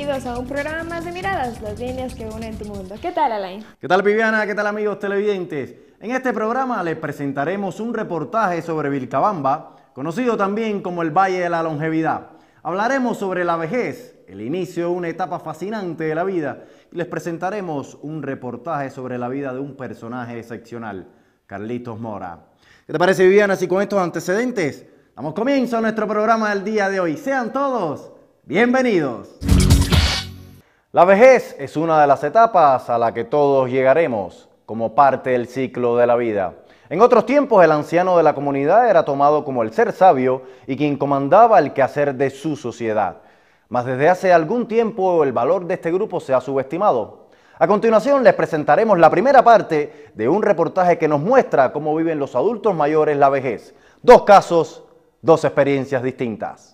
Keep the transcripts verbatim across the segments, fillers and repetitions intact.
bienvenidos a un programa más de Miradas, las líneas que unen tu mundo. ¿Qué tal, Alain? ¿Qué tal, Viviana? ¿Qué tal, amigos televidentes? En este programa les presentaremos un reportaje sobre Vilcabamba, conocido también como el Valle de la Longevidad. Hablaremos sobre la vejez, el inicio de una etapa fascinante de la vida, y les presentaremos un reportaje sobre la vida de un personaje excepcional, Carlitos Mora. ¿Qué te parece, Viviana, si con estos antecedentes damos comienzo a nuestro programa del día de hoy? Sean todos bienvenidos. La vejez es una de las etapas a la que todos llegaremos como parte del ciclo de la vida. En otros tiempos, el anciano de la comunidad era tomado como el ser sabio y quien comandaba el quehacer de su sociedad. Mas desde hace algún tiempo el valor de este grupo se ha subestimado. A continuación les presentaremos la primera parte de un reportaje que nos muestra cómo viven los adultos mayores la vejez. Dos casos, dos experiencias distintas.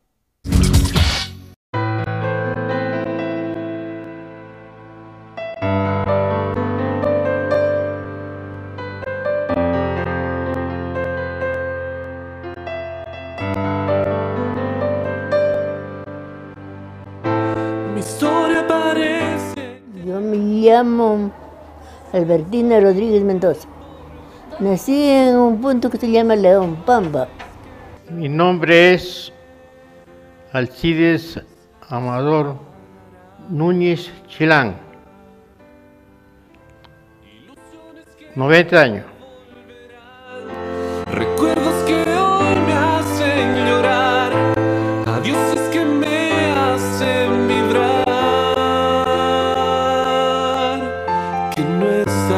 Yo me llamo Albertina Rodríguez Mendoza. Nací en un punto que se llama León, Pamba. Mi nombre es Alcides Amador Núñez Chilán. noventa años. Recuerdos que hoy me hacen llorar, adioses que me hacen vibrar, que no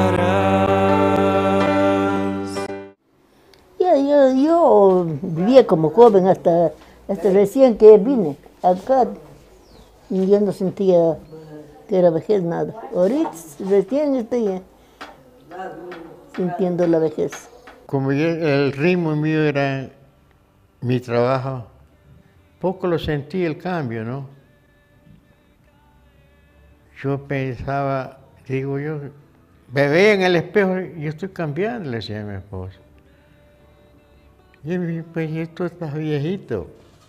estarás. Ya, yo, yo vivía como joven hasta, hasta recién que vine acá. Y yo no sentía que era vejez nada. Ahorita recién estoy sintiendo la vejez. Como yo, el ritmo mío era mi trabajo, poco lo sentí el cambio, ¿no? Yo pensaba, digo yo, me veía en el espejo, yo estoy cambiando, le decía a mi esposa. Y él me dijo, pues tú estás viejito.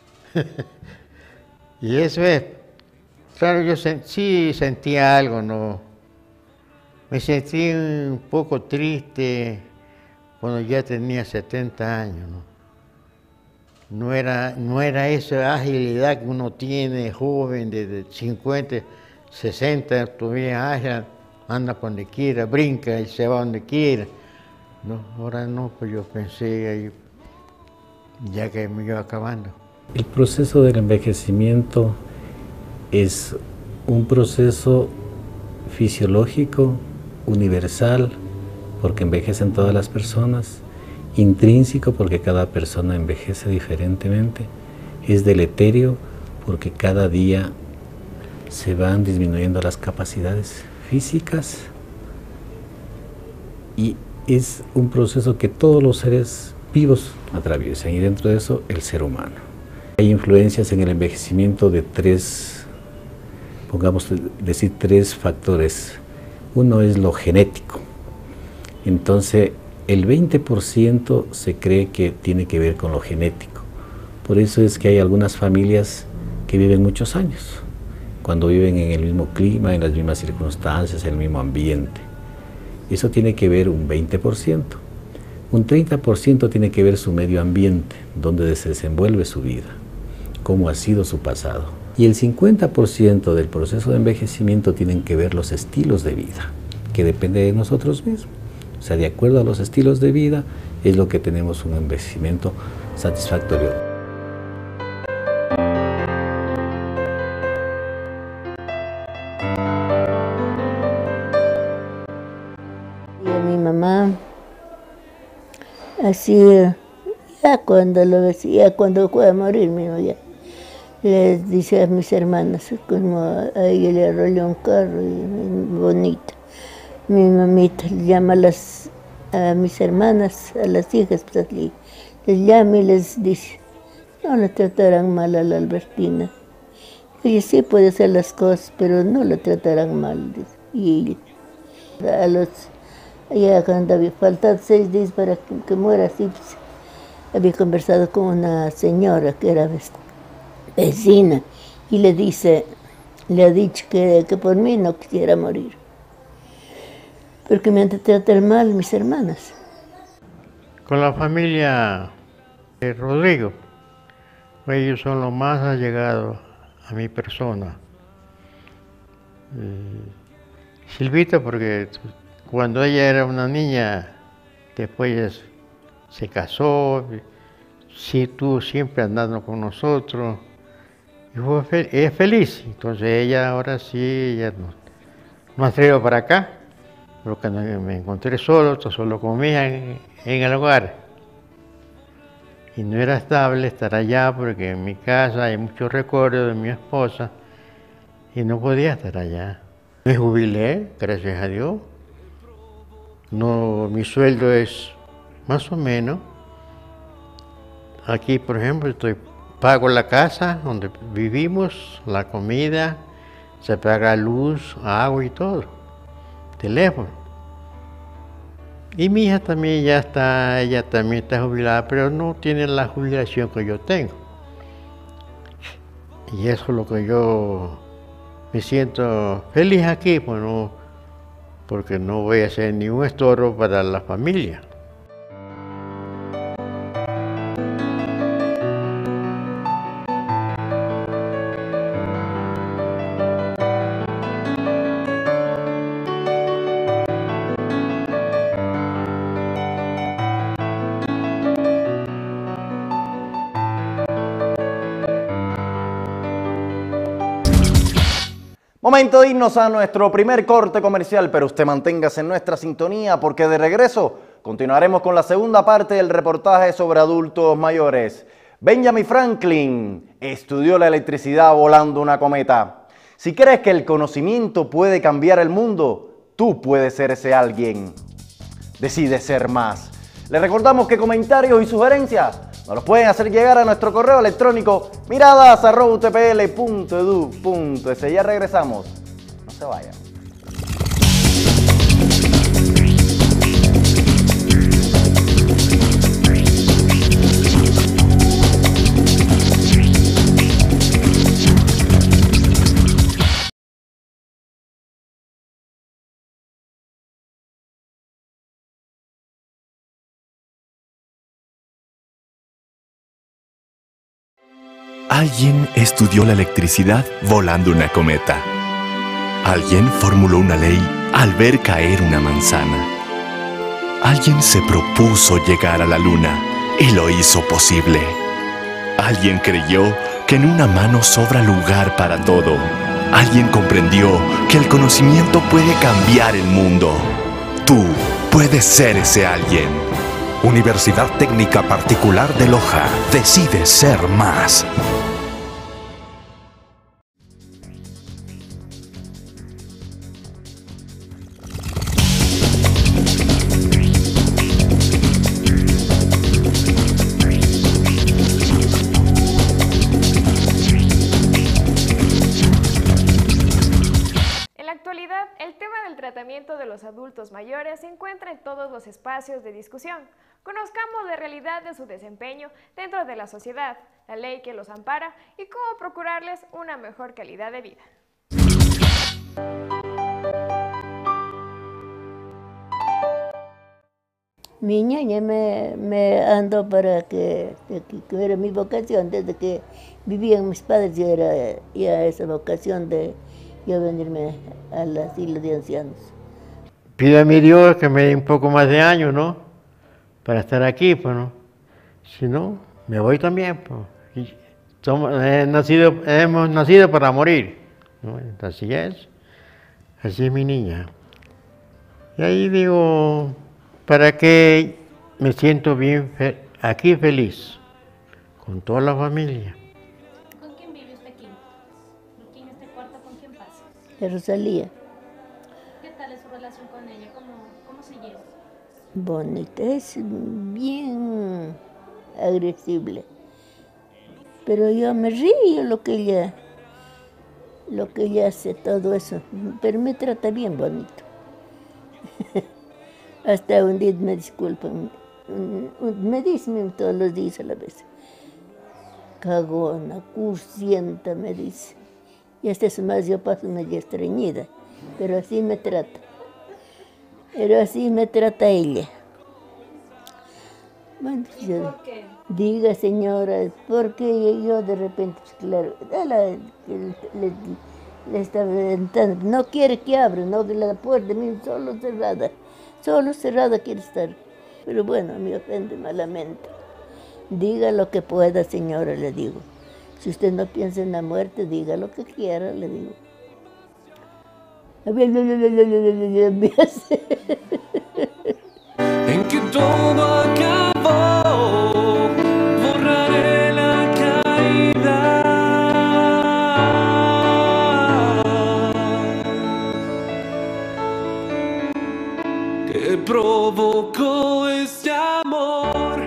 Y eso es, claro, yo sen- sí sentía algo, ¿no? Me sentí un poco triste cuando ya tenía setenta años, ¿no? No era, no era esa agilidad que uno tiene joven, desde cincuenta, sesenta, todavía ágil, anda por donde quiera, brinca y se va donde quiera. No, ahora no, pues yo pensé ahí, ya que me iba acabando. El proceso del envejecimiento es un proceso fisiológico, universal, porque envejecen todas las personas, intrínseco, porque cada persona envejece diferentemente, es deleterio, porque cada día se van disminuyendo las capacidades físicas, y es un proceso que todos los seres vivos atraviesan, y dentro de eso el ser humano. Hay influencias en el envejecimiento de tres, pongamos decir, tres factores. Uno es lo genético. Entonces, el veinte por ciento se cree que tiene que ver con lo genético. Por eso es que hay algunas familias que viven muchos años, cuando viven en el mismo clima, en las mismas circunstancias, en el mismo ambiente. Eso tiene que ver un veinte por ciento. Un treinta por ciento tiene que ver su medio ambiente, donde se desenvuelve su vida, cómo ha sido su pasado. Y el cincuenta por ciento del proceso de envejecimiento tienen que ver los estilos de vida, que depende de nosotros mismos. O sea, de acuerdo a los estilos de vida, es lo que tenemos un envejecimiento satisfactorio. Y a mi mamá, así, ya cuando lo decía, cuando fue a morir mi mamá, ya les dice a mis hermanas, como a ella le arrolló un carro y bonito. Mi mamita llama a, las, a mis hermanas, a las hijas, pues, les, les llama y les dice, no le tratarán mal a la Albertina. Oye, sí puede hacer las cosas, pero no le tratarán mal. Dice. Y a los, ya cuando había faltado seis días para que, que muera así, pues, había conversado con una señora que era vecina y le dice, le ha dicho que, que por mí no quisiera morir, porque me han tratado mal mis hermanas. Con la familia de Rodrigo, ellos son los más allegados a mi persona. Eh, Silvita, porque cuando ella era una niña, después ella se casó, sí, estuvo siempre andando con nosotros, y fue fe es feliz. Entonces ella ahora sí, ella no, no ha traído para acá, porque me encontré solo, solo con mi hija en, en el hogar. Y no era estable estar allá porque en mi casa hay muchos recuerdos de mi esposa y no podía estar allá. Me jubilé, gracias a Dios. No, mi sueldo es más o menos. Aquí, por ejemplo, estoy, pago la casa donde vivimos, la comida, se paga luz, agua y todo, teléfono. Y mi hija también ya está, ella también está jubilada, pero no tiene la jubilación que yo tengo. Y eso es lo que yo me siento feliz aquí, pues no, porque no voy a ser ni un estorbo para la familia. Momento de irnos a nuestro primer corte comercial, pero usted manténgase en nuestra sintonía porque de regreso continuaremos con la segunda parte del reportaje sobre adultos mayores. Benjamin Franklin estudió la electricidad volando una cometa. Si crees que el conocimiento puede cambiar el mundo, tú puedes ser ese alguien. Decide ser más. Les recordamos que comentarios y sugerencias nos los pueden hacer llegar a nuestro correo electrónico miradas arroba u t p l punto edu punto es. Ya regresamos. No se vayan. Alguien estudió la electricidad volando una cometa. Alguien formuló una ley al ver caer una manzana. Alguien se propuso llegar a la luna y lo hizo posible. Alguien creyó que en una mano sobra lugar para todo. Alguien comprendió que el conocimiento puede cambiar el mundo. Tú puedes ser ese alguien. Universidad Técnica Particular de Loja. Decide ser más. De los adultos mayores se encuentra en todos los espacios de discusión. Conozcamos la realidad de su desempeño dentro de la sociedad, la ley que los ampara y cómo procurarles una mejor calidad de vida. Mi ñaña me, me andó para que, que, que era mi vocación, desde que vivían mis padres ya era ya esa vocación de yo venirme al asilo de ancianos. Pido a mi Dios que me dé un poco más de años, ¿no? Para estar aquí, pues, ¿no? Si no, me voy también, pues. Y somos, he nacido, hemos nacido para morir, ¿no? Así es. Así es mi niña. Y ahí digo, ¿para qué me siento bien fe aquí feliz? Con toda la familia. ¿Con quién vive usted aquí? ¿Aquí en este cuarto con quién pasa? De Rosalía. ¿Qué tal es su relación con ella? ¿Cómo, cómo se lleva? Bonita, es bien agresible. Pero yo me río lo que ella, lo que ella hace, todo eso. Pero me trata bien bonito. Hasta un día me disculpan. Me dicen todos los días a la vez. Cagona, cursienta, me dice. Y este es más, yo paso medio estreñida, pero así me trata. Pero así me trata ella. Bueno, ¿Y yo, por qué? diga, señora, porque yo de repente, pues, claro, la, le, le, le está aventando, no quiere que abra, no, que la puerta, mira, solo cerrada, solo cerrada quiere estar. Pero bueno, me ofende malamente. Diga lo que pueda, señora, le digo. Si usted no piensa en la muerte, diga lo que quiera, le digo. En que todo acabó, borraré la caída que provocó este amor.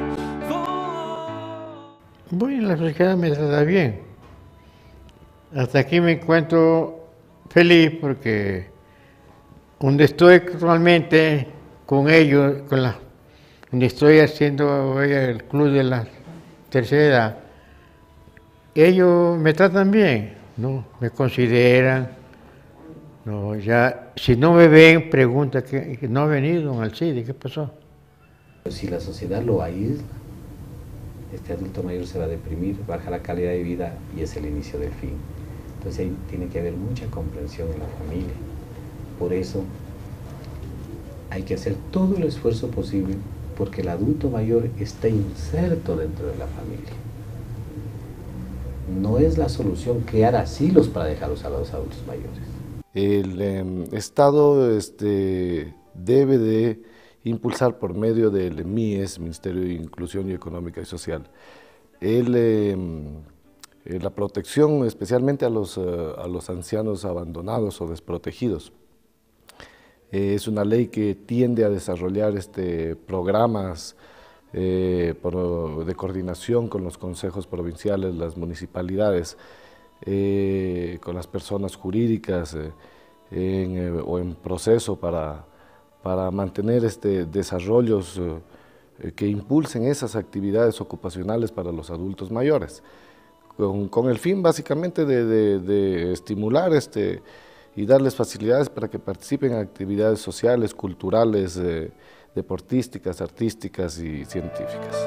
Bueno, la sociedad me trata bien. Hasta aquí me encuentro feliz porque donde estoy actualmente con ellos, con la, donde estoy haciendo el club de la tercera edad, ellos me tratan bien, ¿no? Me consideran, no, ya, si no me ven, preguntan que, que no ha venido don Alcide, ¿qué pasó? Si la sociedad lo aísla, este adulto mayor se va a deprimir, baja la calidad de vida y es el inicio del fin. Entonces ahí tiene que haber mucha comprensión en la familia. Por eso hay que hacer todo el esfuerzo posible porque el adulto mayor está inserto dentro de la familia. No es la solución crear asilos para dejarlos a los adultos mayores. El eh, Estado este, debe de impulsar por medio del M I E S, Ministerio de Inclusión y Económica y Social, el, eh, la protección especialmente a los, uh, a los ancianos abandonados o desprotegidos. Eh, es una ley que tiende a desarrollar este, programas eh, por, de coordinación con los consejos provinciales, las municipalidades, eh, con las personas jurídicas eh, en, eh, o en proceso para para mantener este, desarrollos eh, que impulsen esas actividades ocupacionales para los adultos mayores, con, con el fin básicamente de, de, de estimular este, y darles facilidades para que participen en actividades sociales, culturales, eh, deportísticas, artísticas y científicas.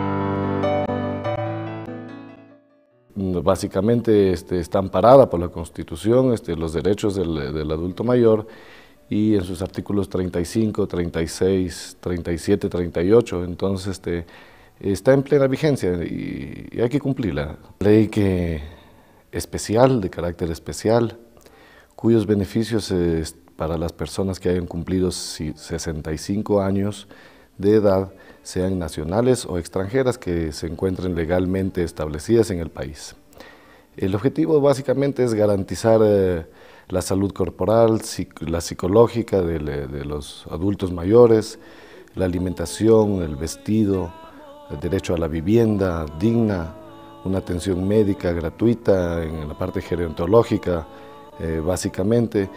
Básicamente este, está amparada por la Constitución este, los derechos del, del adulto mayor, y en sus artículos treinta y cinco, treinta y seis, treinta y siete, treinta y ocho, entonces este, está en plena vigencia y, y hay que cumplirla. Ley que, especial, de carácter especial, cuyos beneficios eh, para las personas que hayan cumplido sesenta y cinco años de edad, sean nacionales o extranjeras que se encuentren legalmente establecidas en el país. El objetivo básicamente es garantizar eh, la salud corporal, la psicológica de, de los adultos mayores, la alimentación, el vestido, el derecho a la vivienda digna, una atención médica gratuita en la parte gerontológica, eh, básicamente,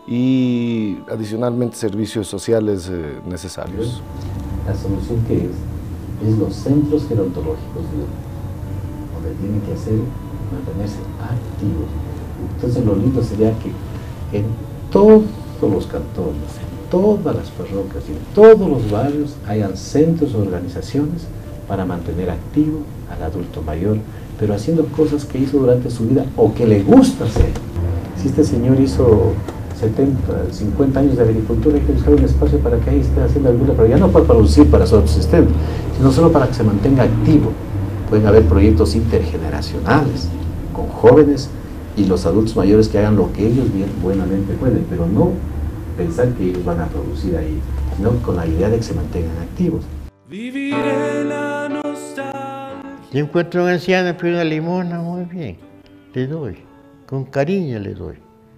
y adicionalmente servicios sociales eh, necesarios. La solución que es, es los centros gerontológicos, donde tienen que hacer, mantenerse activos. Entonces lo lindo sería que en todos los cantones, en todas las parroquias y en todos los barrios hayan centros o organizaciones para mantener activo al adulto mayor, pero haciendo cosas que hizo durante su vida o que le gusta hacer. Si este señor hizo setenta, cincuenta años de agricultura, hay que buscar un espacio para que ahí esté haciendo agricultura, pero ya no para producir para su subsistencia, sino solo para que se mantenga activo. Pueden haber proyectos intergeneracionales con jóvenes y los adultos mayores que hagan lo que ellos bien buenamente pueden, pero no pensar que ellos van a producir ahí, sino con la idea de que se mantengan activos. Viviré la nostalgia. Yo encuentro a un anciano, pide una limona, muy bien, le doy, con cariño le doy.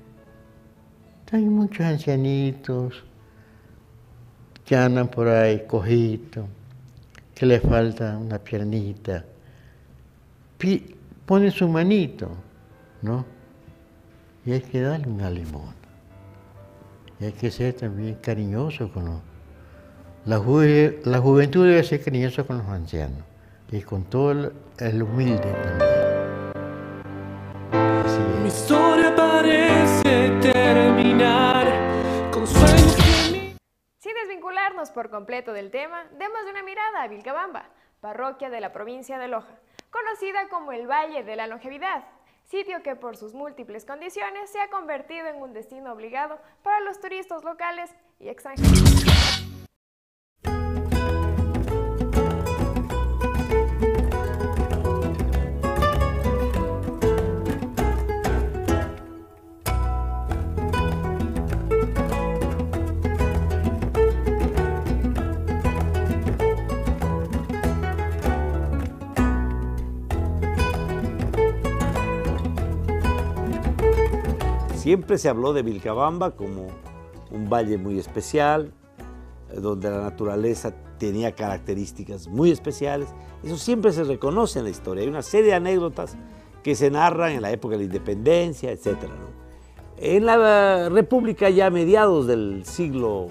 Hay muchos ancianitos que andan por ahí cojitos, que le falta una piernita. Pi pone su manito, ¿no? Y hay que darle una limona. Y hay que ser también cariñoso con los... La, ju la juventud debe ser cariñosa con los ancianos y con todo el, el humilde también. Así es. Mi historia desviarnos por completo del tema, demos una mirada a Vilcabamba, parroquia de la provincia de Loja, conocida como el Valle de la Longevidad, sitio que por sus múltiples condiciones se ha convertido en un destino obligado para los turistas locales y extranjeros. Siempre se habló de Vilcabamba como un valle muy especial, donde la naturaleza tenía características muy especiales. Eso siempre se reconoce en la historia. Hay una serie de anécdotas que se narran en la época de la independencia, etcétera, ¿no? En la República, ya a mediados del siglo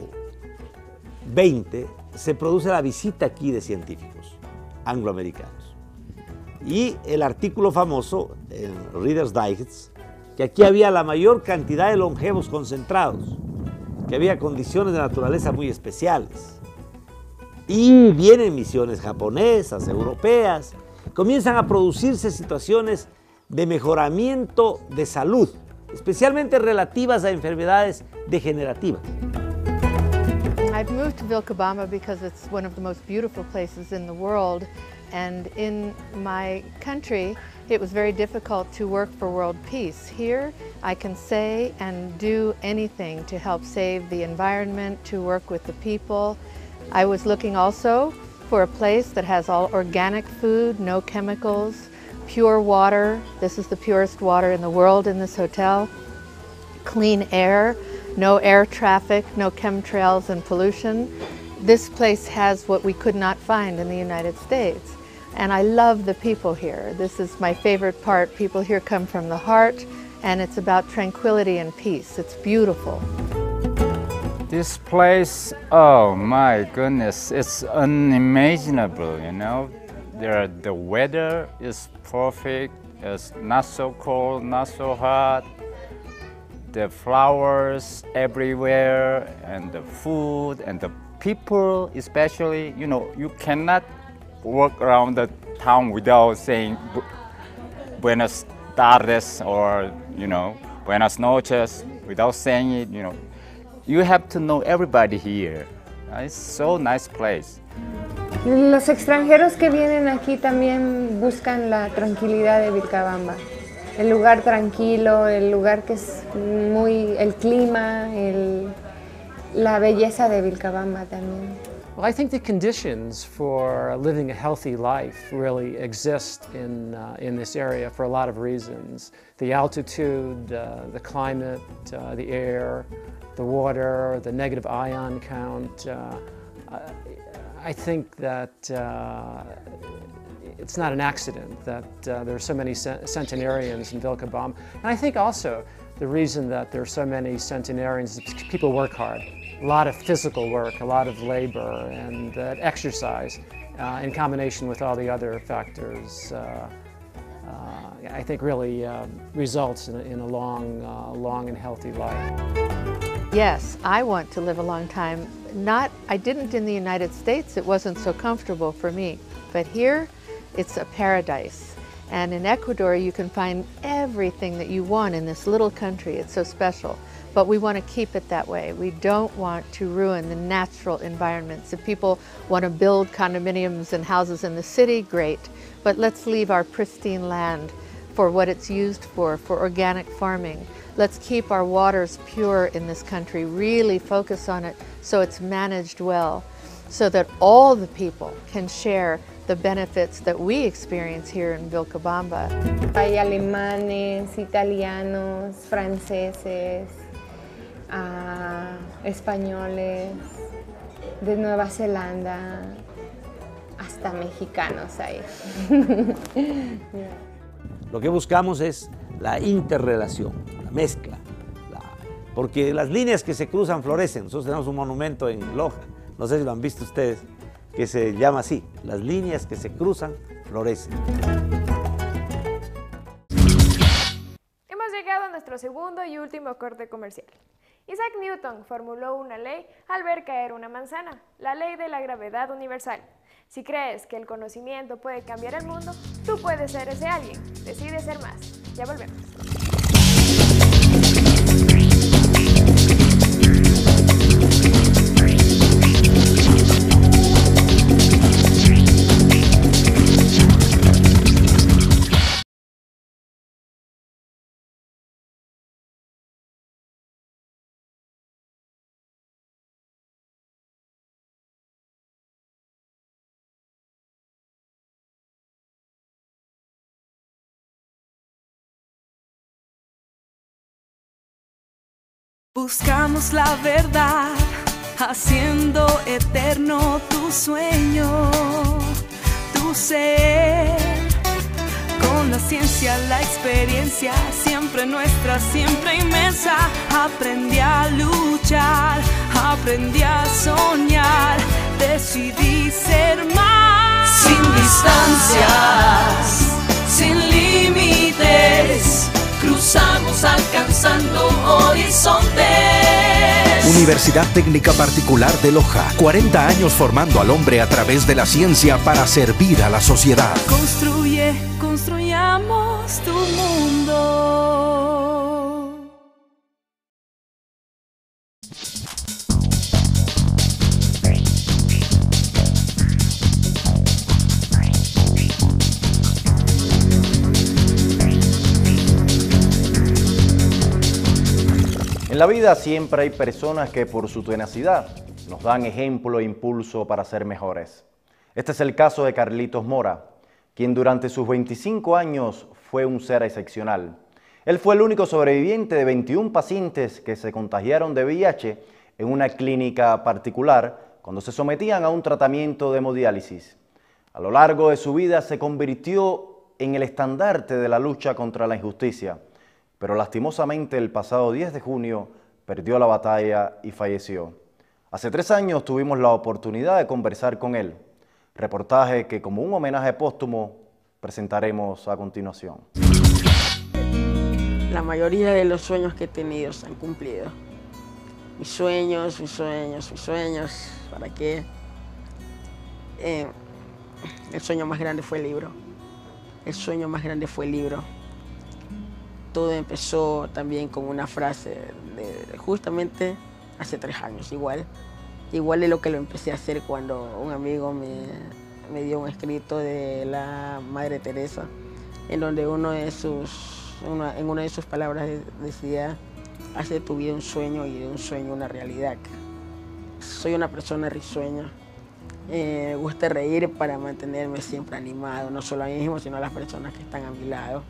veinte, se produce la visita aquí de científicos angloamericanos. Y el artículo famoso en Reader's Digest, que aquí había la mayor cantidad de longevos concentrados, que había condiciones de naturaleza muy especiales. Y vienen misiones japonesas, europeas, comienzan a producirse situaciones de mejoramiento de salud, especialmente relativas a enfermedades degenerativas. I've moved to Vilcabamba because it's one of the most beautiful places in the world, and in my country it was very difficult to work for world peace. Here I can say and do anything to help save the environment, to work with the people. I was looking also for a place that has all organic food, no chemicals, pure water. This is the purest water in the world in this hotel. Clean air, no air traffic, no chemtrails and pollution. This place has what we could not find in the United States. And I love the people here. This is my favorite part. People here come from the heart, and it's about tranquility and peace. It's beautiful. This place, oh my goodness, it's unimaginable, you know. There, the weather is perfect. It's not so cold, not so hot. The flowers everywhere, and the food, and the people especially, you know, you cannot walk around the town without saying Buenas tardes or, you know, Buenas noches, without saying it, you know. You have to know everybody here. It's so nice place. Los extranjeros que vienen aquí también buscan la tranquilidad de Vilcabamba. El lugar tranquilo, el lugar que es muy, el clima, el, la belleza de Vilcabamba también. Well, I think the conditions for living a healthy life really exist in, uh, in this area for a lot of reasons. The altitude, uh, the climate, uh, the air, the water, the negative ion count. Uh, I think that uh, it's not an accident that uh, there are so many centenarians in Vilcabamba. And I think also the reason that there are so many centenarians is because people work hard. A lot of physical work, a lot of labor, and uh, exercise uh, in combination with all the other factors, uh, uh, I think really uh, results in a, in a long, uh, long and healthy life. Yes, I want to live a long time. Not, I didn't in the United States, it wasn't so comfortable for me, but here it's a paradise. And in Ecuador you can find everything that you want in this little country. It's so special. But we want to keep it that way. We don't want to ruin the natural environments. If people want to build condominiums and houses in the city, great. But let's leave our pristine land for what it's used for, for organic farming. Let's keep our waters pure in this country, really focus on it so it's managed well, so that all the people can share the benefits that we experience here in Vilcabamba. Hay alemanes, italianos, franceses, uh, españoles, de Nueva Zelanda, hasta mexicanos hay. Lo que buscamos es la interrelación, la mezcla, la, porque las líneas que se cruzan florecen. Nosotros tenemos un monumento en Loja, no sé si lo han visto ustedes, que se llama así, las líneas que se cruzan florecen. Hemos llegado a nuestro segundo y último corte comercial. Isaac Newton formuló una ley al ver caer una manzana, la ley de la gravedad universal. Si crees que el conocimiento puede cambiar el mundo, tú puedes ser ese alguien. Decide ser más. Ya volvemos. Buscamos la verdad, haciendo eterno tu sueño, tu ser. Con la ciencia, la experiencia, siempre nuestra, siempre inmensa. Aprendí a luchar, aprendí a soñar, decidí ser más. Sin distancias, sin límites, cruzamos alcanzando horizontes. Universidad Técnica Particular de Loja. cuarenta años formando al hombre a través de la ciencia para servir a la sociedad. Construye, construyamos tu mundo. En la vida siempre hay personas que por su tenacidad nos dan ejemplo e impulso para ser mejores. Este es el caso de Carlitos Mora, quien durante sus veinticinco años fue un ser excepcional. Él fue el único sobreviviente de veintiún pacientes que se contagiaron de V I H en una clínica particular cuando se sometían a un tratamiento de hemodiálisis. A lo largo de su vida se convirtió en el estandarte de la lucha contra la injusticia, pero lastimosamente el pasado diez de junio perdió la batalla y falleció. Hace tres años tuvimos la oportunidad de conversar con él, reportaje que como un homenaje póstumo presentaremos a continuación. La mayoría de los sueños que he tenido se han cumplido. Mis sueños, mis sueños, mis sueños, ¿para qué? Eh, el sueño más grande fue el libro. El sueño más grande fue el libro. Todo empezó también con una frase de justamente hace tres años, igual. Igual de lo que lo empecé a hacer cuando un amigo me, me dio un escrito de la Madre Teresa, en donde uno de sus, una, en una de sus palabras decía: haz de tu vida un sueño y de un sueño una realidad. Soy una persona risueña. Eh, me gusta reír para mantenerme siempre animado, no solo a mí mismo, sino a las personas que están a mi lado.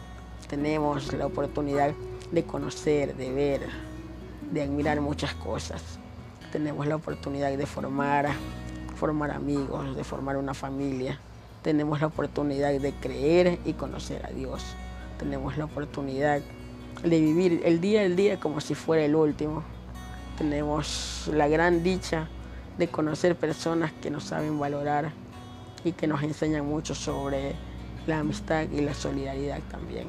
Tenemos la oportunidad de conocer, de ver, de admirar muchas cosas. Tenemos la oportunidad de formar, formar amigos, de formar una familia. Tenemos la oportunidad de creer y conocer a Dios. Tenemos la oportunidad de vivir el día al día como si fuera el último. Tenemos la gran dicha de conocer personas que nos saben valorar y que nos enseñan mucho sobre la amistad y la solidaridad también.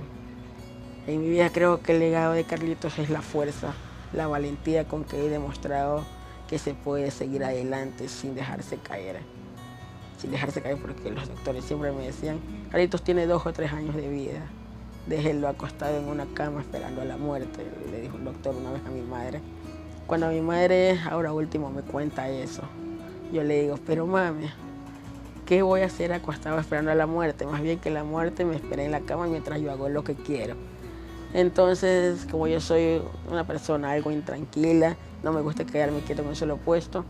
En mi vida creo que el legado de Carlitos es la fuerza, la valentía con que he demostrado que se puede seguir adelante sin dejarse caer. Sin dejarse caer, porque los doctores siempre me decían: Carlitos tiene dos o tres años de vida, déjenlo acostado en una cama esperando a la muerte, le dijo un doctor una vez a mi madre. Cuando mi madre ahora último me cuenta eso, yo le digo: pero mami, ¿qué voy a hacer acostado esperando a la muerte? Más bien que la muerte me espere en la cama mientras yo hago lo que quiero. Entonces, como yo soy una persona algo intranquila, no me gusta quedarme quieto en un solo puesto,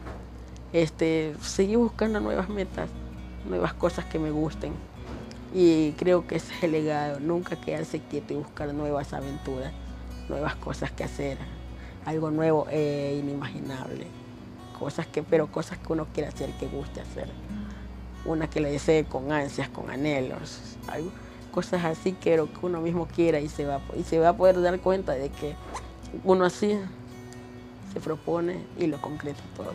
este, seguí buscando nuevas metas, nuevas cosas que me gusten. Y creo que ese es el legado, nunca quedarse quieto y buscar nuevas aventuras, nuevas cosas que hacer, algo nuevo e inimaginable. Cosas que, pero cosas que uno quiere hacer, que guste hacer. Una que le desee con ansias, con anhelos, algo. Cosas así que, que uno mismo quiera y se, va, y se va a poder dar cuenta de que uno así se propone y lo concreta todo.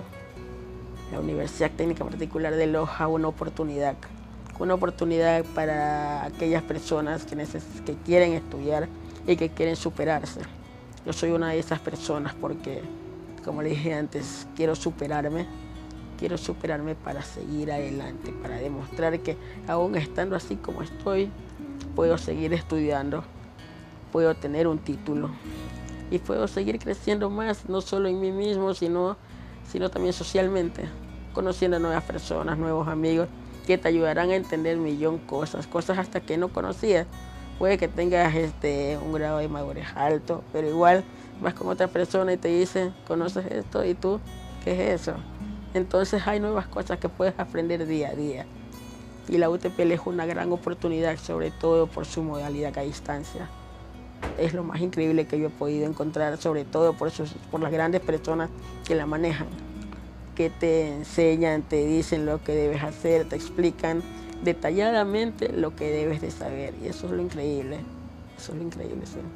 La Universidad Técnica Particular de Loja, una oportunidad, una oportunidad para aquellas personas que, neces que quieren estudiar y que quieren superarse. Yo soy una de esas personas porque, como le dije antes, quiero superarme. Quiero superarme para seguir adelante, para demostrar que aún estando así como estoy, puedo seguir estudiando, puedo tener un título y puedo seguir creciendo más, no solo en mí mismo, sino, sino también socialmente, conociendo nuevas personas, nuevos amigos que te ayudarán a entender un millón de cosas, cosas hasta que no conocías. Puede que tengas este, un grado de madurez alto, pero igual vas con otra persona y te dice, ¿conoces esto? ¿Y tú? ¿Qué es eso? Entonces hay nuevas cosas que puedes aprender día a día. Y la U T P L es una gran oportunidad, sobre todo por su modalidad a distancia. Es lo más increíble que yo he podido encontrar, sobre todo por, sus, por las grandes personas que la manejan, que te enseñan, te dicen lo que debes hacer, te explican detalladamente lo que debes de saber. Y eso es lo increíble, eso es lo increíble, sí.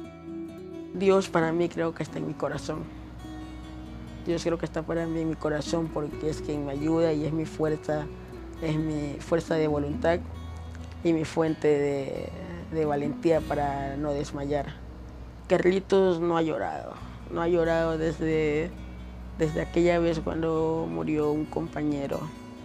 Dios para mí creo que está en mi corazón. Dios creo que está para mí en mi corazón porque es quien me ayuda y es mi fuerza, es mi fuerza de voluntad y mi fuente de, de valentía para no desmayar. Carlitos no ha llorado, no ha llorado desde, desde aquella vez cuando murió un compañero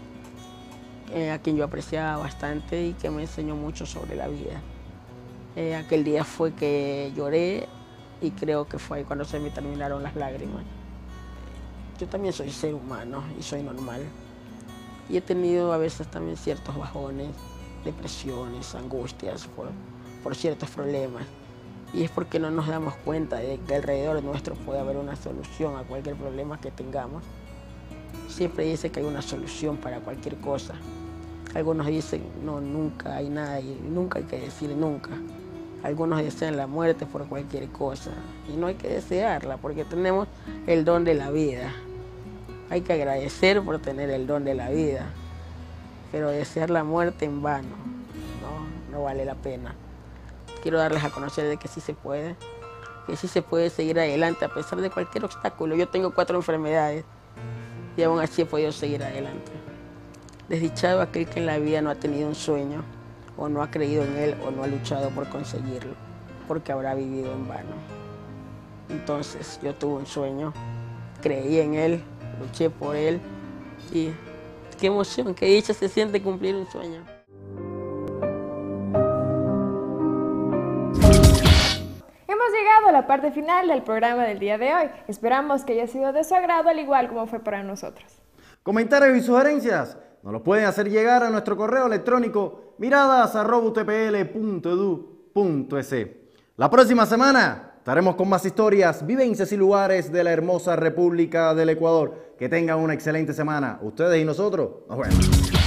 eh, a quien yo apreciaba bastante y que me enseñó mucho sobre la vida. Eh, aquel día fue que lloré y creo que fue ahí cuando se me terminaron las lágrimas. Yo también soy ser humano y soy normal. Y he tenido a veces también ciertos bajones, depresiones, angustias por, por ciertos problemas. Y es porque no nos damos cuenta de que alrededor nuestro puede haber una solución a cualquier problema que tengamos. Siempre dice que hay una solución para cualquier cosa. Algunos dicen, no, nunca hay nada y nunca hay que decir nunca. Algunos desean la muerte por cualquier cosa y no hay que desearla porque tenemos el don de la vida. Hay que agradecer por tener el don de la vida, pero desear la muerte en vano, no, no vale la pena. Quiero darles a conocer de que sí se puede, que sí se puede seguir adelante a pesar de cualquier obstáculo. Yo tengo cuatro enfermedades y aún así he podido seguir adelante. Desdichado aquel que en la vida no ha tenido un sueño, o no ha creído en él, o no ha luchado por conseguirlo, porque habrá vivido en vano. Entonces, yo tuve un sueño, creí en él, luché por él, y qué emoción, qué dicha se siente cumplir un sueño. Hemos llegado a la parte final del programa del día de hoy. Esperamos que haya sido de su agrado, al igual como fue para nosotros. Comentarios y sugerencias nos los pueden hacer llegar a nuestro correo electrónico miradas arroba u t p l punto e d u punto e s. La próxima semana estaremos con más historias, vivencias y lugares de la hermosa República del Ecuador. Que tengan una excelente semana. Ustedes y nosotros nos vemos.